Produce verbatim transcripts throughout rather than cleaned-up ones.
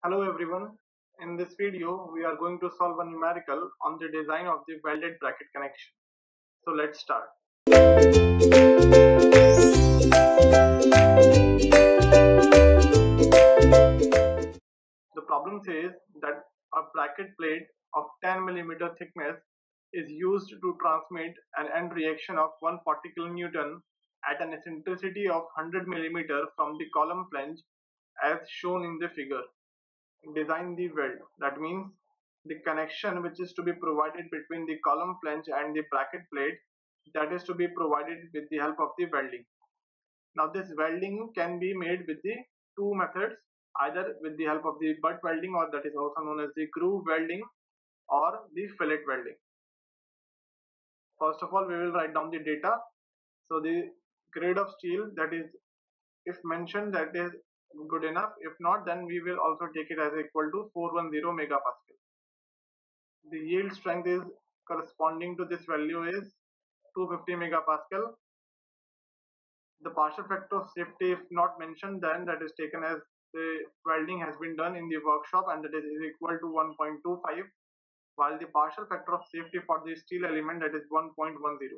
Hello everyone. In this video, we are going to solve a numerical on the design of the welded bracket connection. So let's start. The problem says that a bracket plate of ten millimeter thickness is used to transmit an end reaction of one hundred forty kilonewton at an eccentricity of one hundred millimeter from the column flange as shown in the figure. Design the weld. That means the connection which is to be provided between the column flange and the bracket plate, that is to be provided with the help of the welding. Now this welding can be made with the two methods, either with the help of the butt welding, or that is also known as the groove welding, or the fillet welding. First of all, we will write down the data. So the grade of steel, that is, if mentioned, that is good enough. If not, then we will also take it as equal to four hundred ten megapascal. The yield strength is corresponding to this value is two hundred fifty megapascal. The partial factor of safety, if not mentioned, then that is taken as the welding has been done in the workshop, and that is equal to one point two five, while the partial factor of safety for the steel element, that is one point one zero.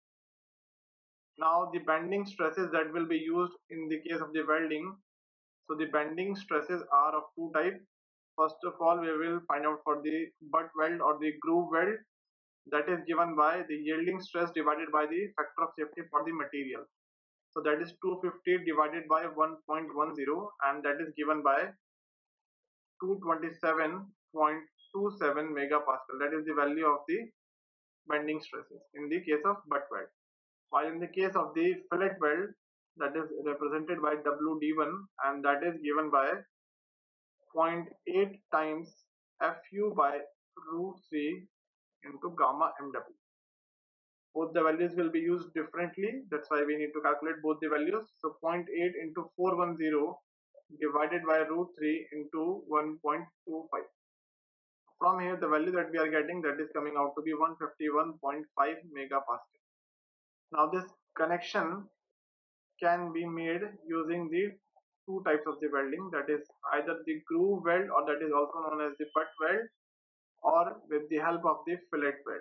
Now the bending stresses that will be used in the case of the welding. So the bending stresses are of two types. First of all, we will find out for the butt weld or the groove weld, that is given by the yielding stress divided by the factor of safety for the material. So that is two hundred fifty divided by one point one zero, and that is given by two hundred twenty-seven point two seven megapascal. That is the value of the bending stresses in the case of butt weld. While in the case of the fillet weld, that is represented by W D one, and that is given by zero point eight times Fu by root three into gamma M W. Both the values will be used differently, that's why we need to calculate both the values. So zero point eight into four hundred ten divided by root three into one point two five. From here, the value that we are getting, that is coming out to be one hundred fifty-one point five megapascal. Now this connection can be made using the two types of the welding, that is either the groove weld, or that is also known as the butt weld, or with the help of the fillet weld.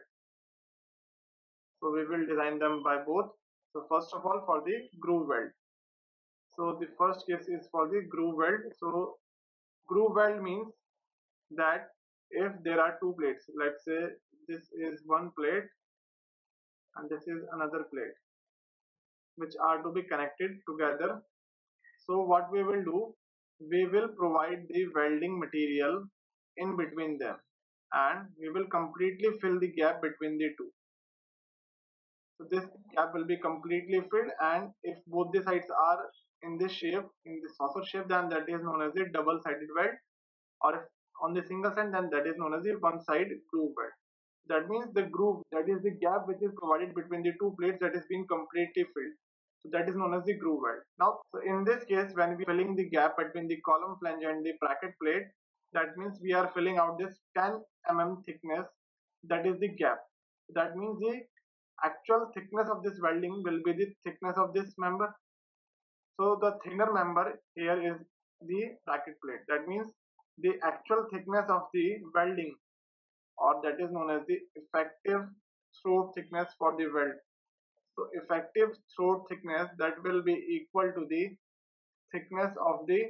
So we will design them by both. So first of all, for the groove weld. So the first case is for the groove weld. So groove weld means that if there are two plates, let's say this is one plate and this is another plate, which are to be connected together. So what we will do, we will provide the welding material in between them, and we will completely fill the gap between the two. So this gap will be completely filled, and if both the sides are in this shape, in the saucer shape, then that is known as the double sided weld, or if on the single side, then that is known as the one side groove weld. That means the groove, that is the gap which is provided between the two plates, that is being completely filled. So that is known as the groove weld. Now, so in this case, when we are filling the gap between the column flange and the bracket plate, that means we are filling out this ten millimeter thickness, that is the gap. That means the actual thickness of this welding will be the thickness of this member. So the thinner member here is the bracket plate. That means the actual thickness of the welding, or that is known as the effective throat thickness for the weld. So effective throat thickness, that will be equal to the thickness of the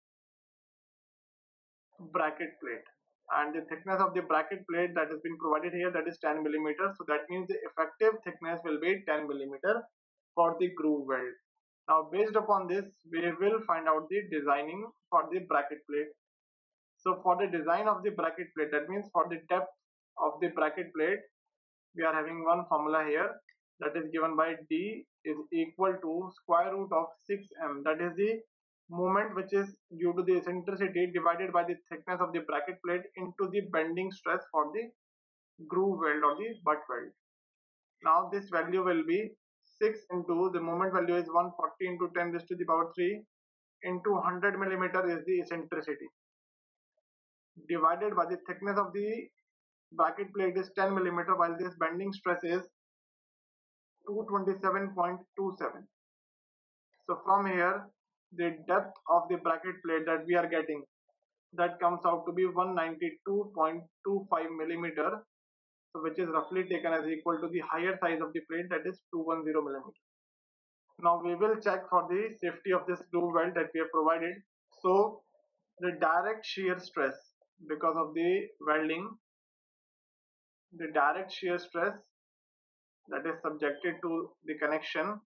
bracket plate, and the thickness of the bracket plate that has been provided here, that is ten millimeters. So that means the effective thickness will be ten millimeter for the groove weld. Now based upon this, we will find out the designing for the bracket plate. So for the design of the bracket plate, that means for the depth of the bracket plate, we are having one formula here, that is given by D is equal to square root of six m, that is the moment which is due to the eccentricity divided by the thickness of the bracket plate into the bending stress for the groove weld or the butt weld. Now this value will be six into the moment value is one hundred forty into ten raised to the power three into one hundred millimeter is the eccentricity, divided by the thickness of the bracket plate is ten millimeter, while this bending stress is two hundred twenty-seven point two seven. So from here, the depth of the bracket plate that we are getting, that comes out to be one ninety-two point two five millimeter, so which is roughly taken as equal to the higher size of the plate, that is two hundred ten millimeter. Now we will check for the safety of this groove weld that we have provided. So the direct shear stress because of the welding, the direct shear stress that is subjected to the connection,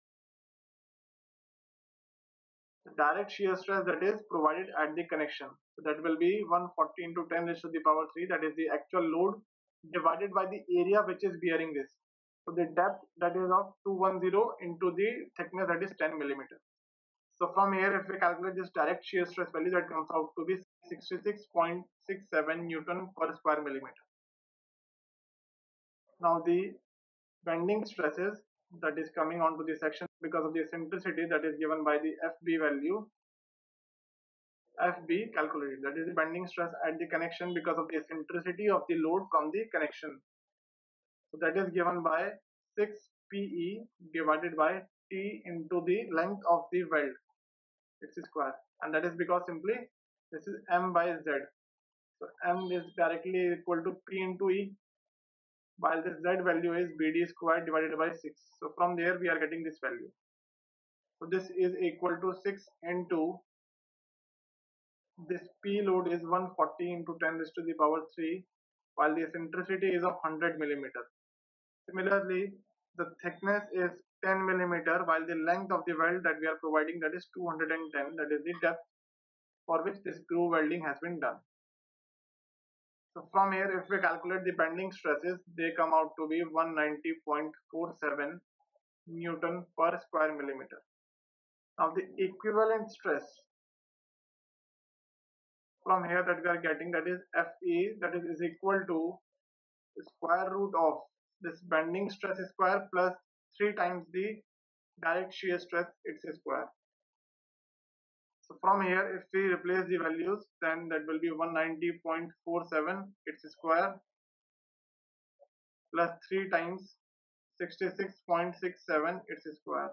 the direct shear stress that is provided at the connection. So that will be one hundred forty into ten raised to the power three, that is the actual load divided by the area which is bearing this. So the depth that is of two hundred ten into the thickness that is ten millimeter. So from here, if we calculate this direct shear stress value, that comes out to be sixty-six point six seven Newton per square millimeter. Now the bending stresses that is coming onto the section because of the eccentricity that is given by the F B value, F B calculated, that is the bending stress at the connection because of the eccentricity of the load from the connection. So that is given by six P E divided by T into the length of the weld, its square, and that is because simply this is M by Z. So M is directly equal to P into E, while this Z value is B D squared divided by six. So from there we are getting this value. So this is equal to six into this P load is one hundred forty into ten raised to the power three, while the eccentricity is of one hundred millimeter. Similarly, the thickness is ten millimeter, while the length of the weld that we are providing, that is two hundred ten, that is the depth for which this groove welding has been done. So from here, if we calculate the bending stresses, they come out to be one hundred ninety point four seven Newton per square millimeter. Now the equivalent stress from here that we are getting, that is F E, that is, is equal to the square root of this bending stress square plus three times the direct shear stress its square. So from here, if we replace the values, then that will be one hundred ninety point four seven its square plus three times sixty-six point six seven its square.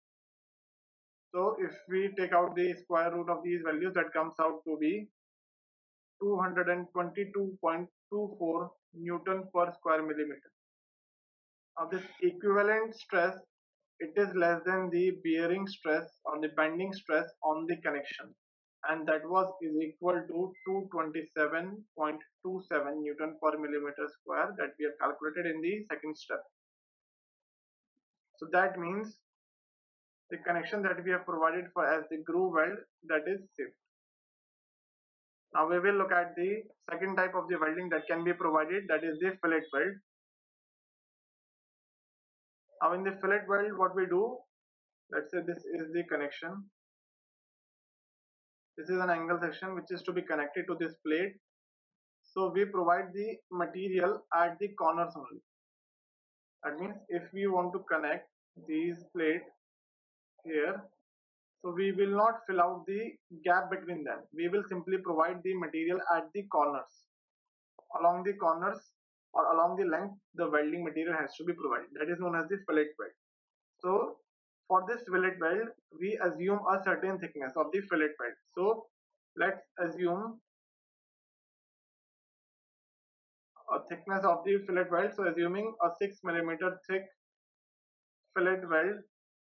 So if we take out the square root of these values, that comes out to be two hundred twenty-two point two four Newton per square millimeter. Now this equivalent stress, it is less than the bearing stress or the bending stress on the connection, and that was is equal to two hundred twenty-seven point two seven Newton per millimeter square that we have calculated in the second step. So that means the connection that we have provided for as the groove weld, that is safe. Now we will look at the second type of the welding that can be provided, that is the fillet weld. Now in the fillet weld, what we do, let's say this is the connection. This is an angle section which is to be connected to this plate. So we provide the material at the corners only. That means if we want to connect these plates here, so we will not fill out the gap between them. We will simply provide the material at the corners. Along the corners or along the length, the welding material has to be provided. That is known as the fillet weld. So for this fillet weld, we assume a certain thickness of the fillet weld. So let's assume a thickness of the fillet weld. So assuming a six millimeter thick fillet weld.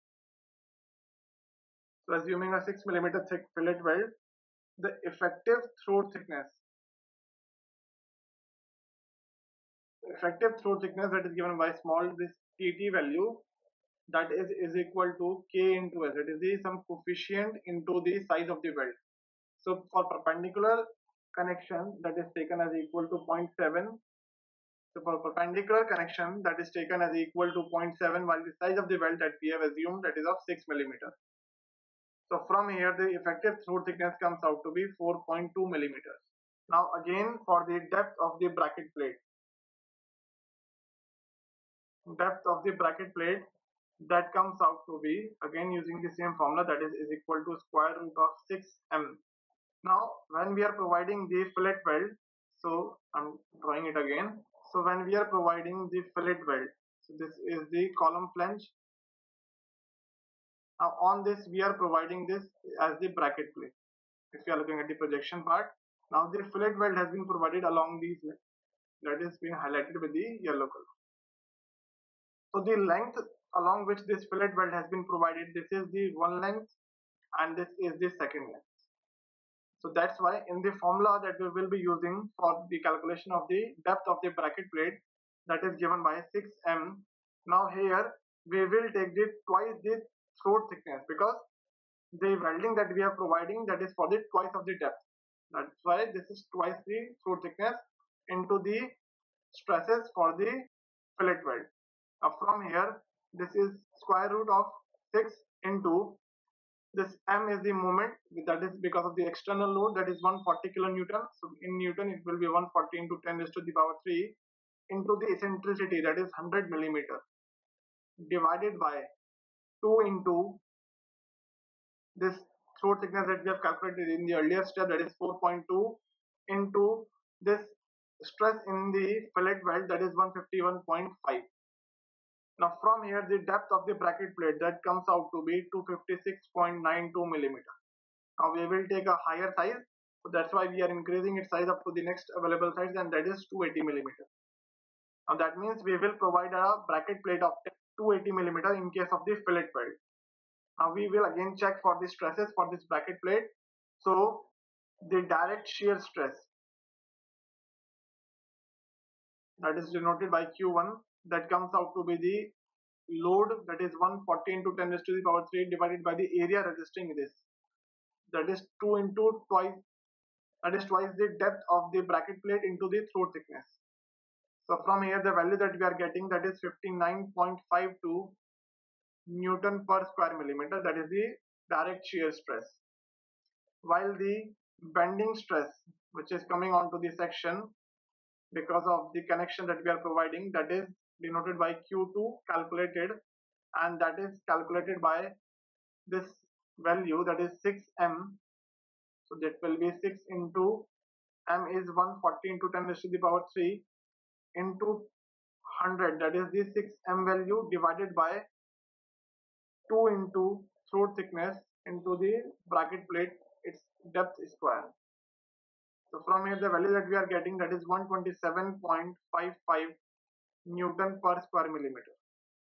So assuming a six millimeter thick fillet weld, the effective throat thickness, effective throat thickness that is given by small this T T value, that is is equal to K into S. It is the some coefficient into the size of the weld. So for perpendicular connection, that is taken as equal to zero point seven. So for perpendicular connection, that is taken as equal to zero point seven, while the size of the weld that we have assumed, that is of six millimeter. So from here, the effective throat thickness comes out to be four point two millimeters. Now again, for the depth of the bracket plate, depth of the bracket plate, that comes out to be, again using the same formula, that is is equal to square root of six m. Now when we are providing the fillet weld, so I'm drawing it again. So when we are providing the fillet weld, so this is the column flange. Now on this we are providing this as the bracket plate. If you are looking at the projection part, Now the fillet weld has been provided along these lines. That is being highlighted with the yellow color. So the length along which this fillet weld has been provided, this is the one length and this is the second length. So that's why in the formula that we will be using for the calculation of the depth of the bracket plate, that is given by six M. Now here we will take the twice the throat thickness, because the welding that we are providing, that is for the twice of the depth. That's why this is twice the throat thickness into the stresses for the fillet weld. Now from here, this is square root of six into this M is the moment, that is because of the external load, that is one hundred forty kilonewton. So in Newton it will be one hundred forty into ten raised to the power three into the eccentricity, that is one hundred millimeter, divided by two into this throat thickness that we have calculated in the earlier step, that is four point two, into this stress in the fillet weld, that is one hundred fifty-one point five. Now from here the depth of the bracket plate, that comes out to be two hundred fifty-six point nine two millimeter. Now we will take a higher size, so that's why we are increasing its size up to the next available size, and that is two hundred eighty millimeter. Now that means we will provide a bracket plate of two hundred eighty millimeter in case of the fillet weld. Now we will again check for the stresses for this bracket plate. So the direct shear stress, that is denoted by Q one, that comes out to be the load, that is one hundred forty into ten raised to the power three divided by the area resisting this, that is two into twice, that is twice the depth of the bracket plate into the throat thickness. So from here the value that we are getting, that is fifty-nine point five two Newton per square millimeter, that is the direct shear stress. While the bending stress, which is coming onto the section because of the connection that we are providing, that is denoted by Q two calculated, and that is calculated by this value, that is six M. So that will be six into M is one hundred forty into ten raised to the power three into one hundred, that is the six M value, divided by two into throat thickness into the bracket plate, its depth square. So from here the value that we are getting, that is one hundred twenty-seven point five five Newton per square millimeter.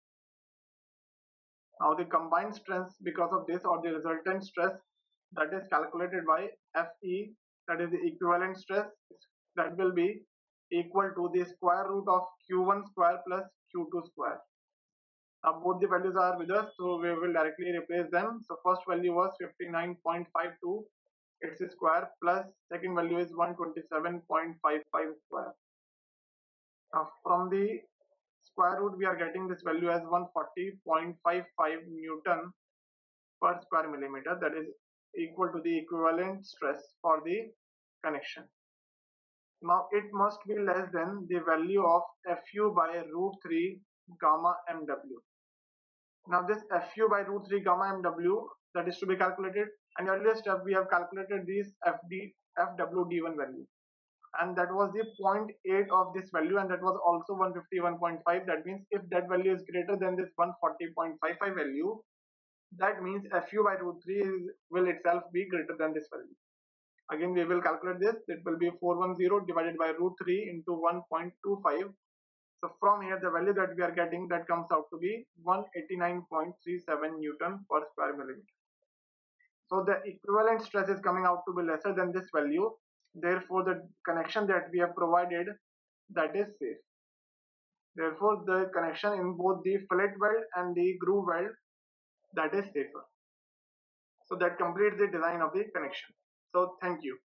Now the combined strength because of this, or the resultant stress, that is calculated by F E, that is the equivalent stress, that will be equal to the square root of Q one square plus Q two square. Now both the values are with us, so we will directly replace them. So first value was fifty-nine point five two, its square, plus second value is one hundred twenty-seven point five five square. Now from the square root we are getting this value as one hundred forty point five five Newton per square millimeter, that is equal to the equivalent stress for the connection. Now it must be less than the value of Fu by root three gamma mw. Now this Fu by root three gamma mw, that is to be calculated, and earlier step we have calculated this Fd Fw d one value, and that was the zero point eight of this value, and that was also one hundred fifty-one point five. That means if that value is greater than this one hundred forty point five five value, that means Fu by root three is, will itself be greater than this value. Again we will calculate this, it will be four hundred ten divided by root three into one point two five. So from here the value that we are getting, that comes out to be one hundred eighty-nine point three seven Newton per square millimeter. So the equivalent stress is coming out to be lesser than this value, therefore the connection that we have provided, that is safe. Therefore the connection in both the fillet weld and the groove weld, that is safer. So that completes the design of the connection. So thank you.